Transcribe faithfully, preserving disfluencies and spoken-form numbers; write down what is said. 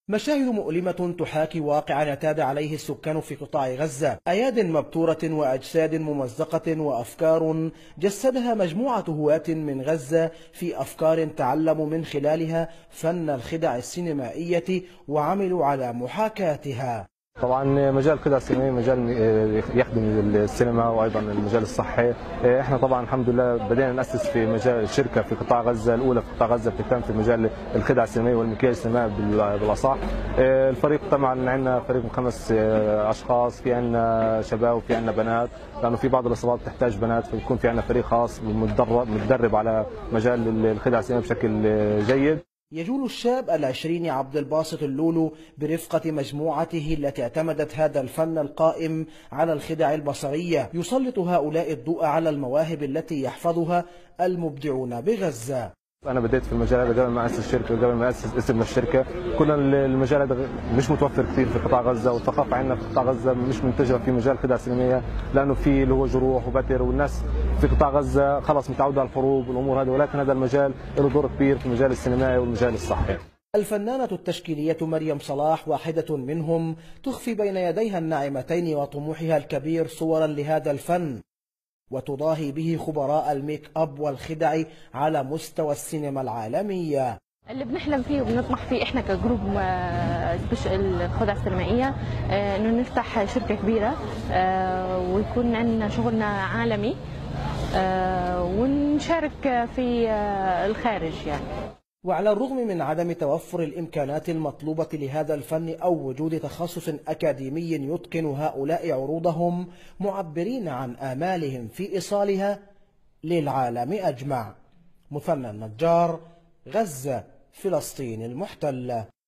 مشاهد مؤلمة تحاكي واقعا اعتاد عليه السكان في قطاع غزة، أياد مبتورة وأجساد ممزقة وأفكار جسدها مجموعة هواة من غزة في أفكار تعلموا من خلالها فن الخدع السينمائية وعملوا على محاكاتها. طبعا مجال الخدع السينمائية مجال يخدم السينما وايضا المجال الصحي. احنا طبعا الحمد لله بدينا ناسس في مجال شركه في قطاع غزه، الاولى في قطاع غزه بتهتم في مجال الخدع السينمائي والمكياج السينمائي بالاصح. الفريق طبعا عندنا فريق من خمس اشخاص، في عندنا شباب وفي عندنا بنات، لانه في بعض الاصابات تحتاج بنات، فيكون في عندنا فريق خاص متدرب متدرب على مجال الخدع السينمائي بشكل جيد. يجول الشاب العشرين عبد الباسط اللولو برفقة مجموعته التي اعتمدت هذا الفن القائم على الخدع البصرية، يسلط هؤلاء الضوء على المواهب التي يحفظها المبدعون بغزة. أنا بديت في المجال هذا قبل ما أسس الشركة وقبل ما أسس اسم الشركة، كنا المجال هذا مش متوفر كثير في قطاع غزة، والثقافة عندنا في قطاع غزة مش منتشرة في مجال الخدع السينمائية، لأنه في اللي هو جروح وبتر، والناس في قطاع غزة خلص متعودة على الحروب والأمور هذه، ولكن هذا المجال له دور كبير في المجال السينمائي والمجال الصحي. الفنانة التشكيلية مريم صلاح واحدة منهم، تخفي بين يديها الناعمتين وطموحها الكبير صورا لهذا الفن، وتضاهي به خبراء الميك اب والخدع على مستوى السينما العالمية. اللي بنحلم فيه وبنطمح فيه احنا كجروب الخدع السينمائية انه نفتح شركة كبيرة ويكون عندنا شغلنا عالمي ونشارك في الخارج يعني. وعلى الرغم من عدم توفر الإمكانات المطلوبة لهذا الفن أو وجود تخصص أكاديمي يتقن هؤلاء عروضهم، معبرين عن آمالهم في إيصالها للعالم أجمع. مثنى النجار، غزة، فلسطين المحتلة.